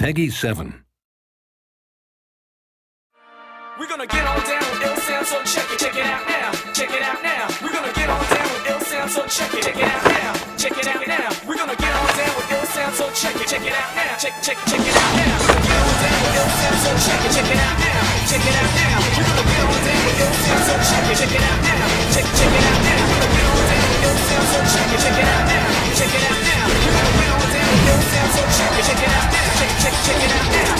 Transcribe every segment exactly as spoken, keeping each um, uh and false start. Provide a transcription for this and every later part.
Peggy seven. We're gonna get on down with ill sound, so check it, check it out now, check it out now. We're gonna get on down with ill sound, so check it, check it out now, check it out now. We're gonna get on down with ill sound, so check it, check it out now, check, check, check it out now. We're gonna get on down with ill sound, so check it, check it out now, check it out now. We're gonna get on down with ill sound, so check it, check it out now, check, check it out now. We're gonna get on down with ill sound, so check it, check it out now, check it out now. We're gonna get on down with ill sound, so check it, check it out now, check, check, check it out now.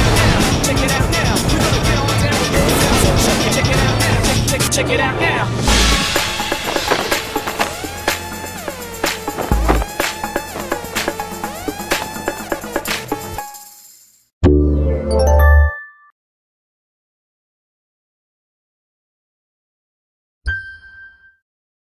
Check it out now.